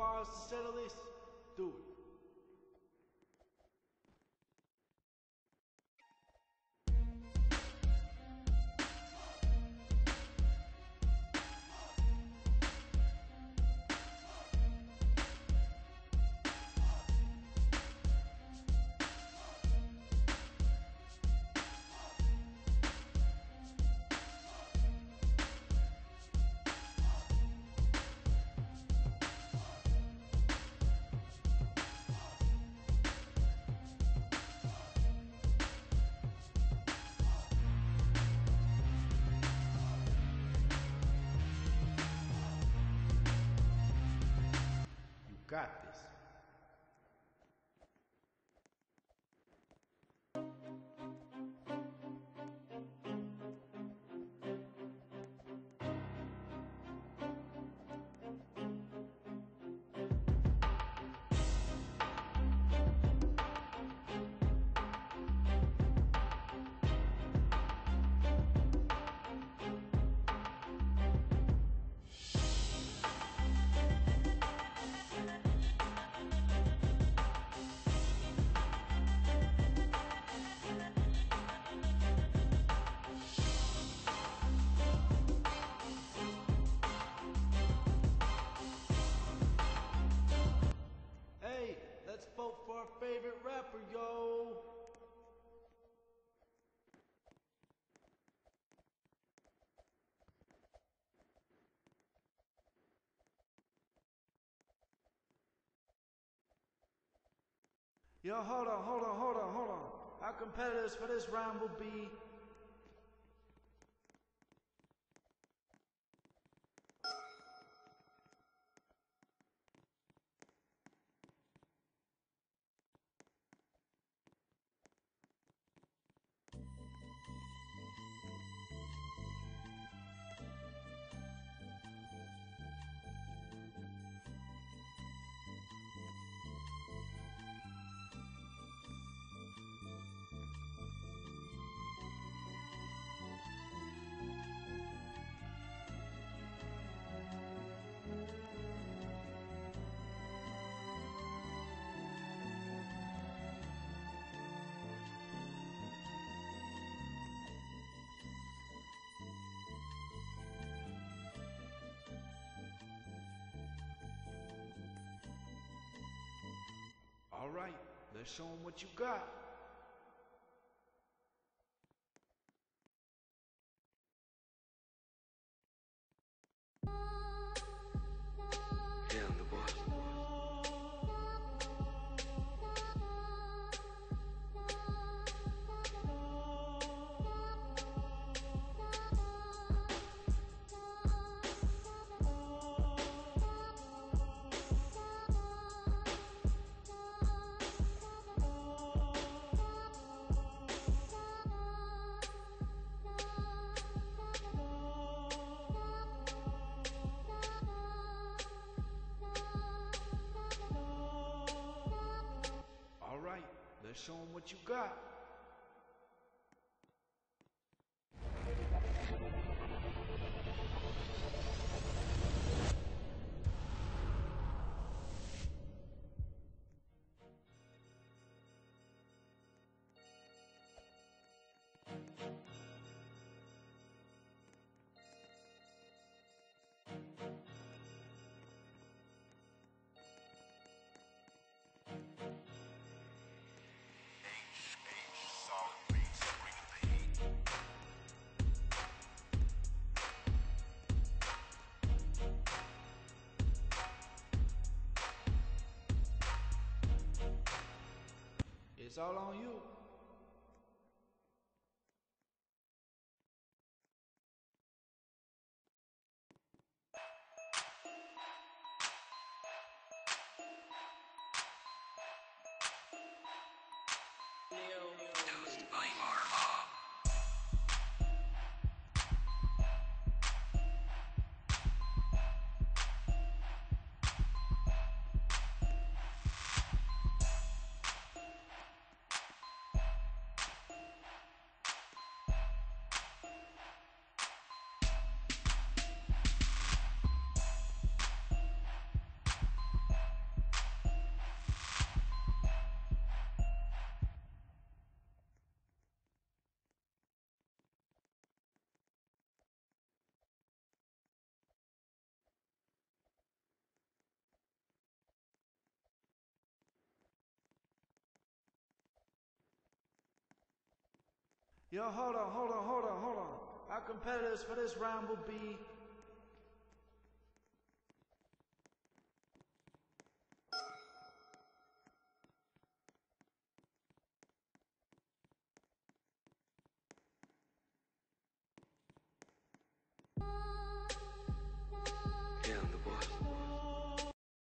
cars to settle this? Do it. Got this. Let's vote for our favorite rapper, yo! Yo, hold on. Our competitors for this round will be... All right, let's show them what you got. Yeah, I'm the boss. All right, let's show them what you got. It's all on you. Yo, hold on. Our competitors for this round will be